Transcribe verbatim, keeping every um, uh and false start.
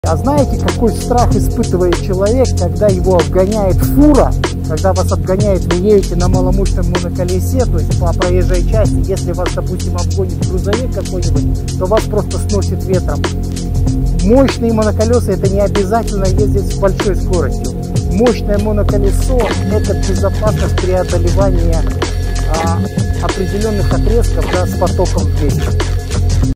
А знаете, какой страх испытывает человек, когда его обгоняет фура, когда вас обгоняет, вы едете на маломощном моноколесе, то есть по проезжей части, если вас, допустим, обгонит грузовик какой-нибудь, то вас просто сносит ветром. Мощные моноколеса — это не обязательно ездить с большой скоростью. Мощное моноколесо — это безопасность преодолевания а, определенных отрезков, да, с потоком двигателя.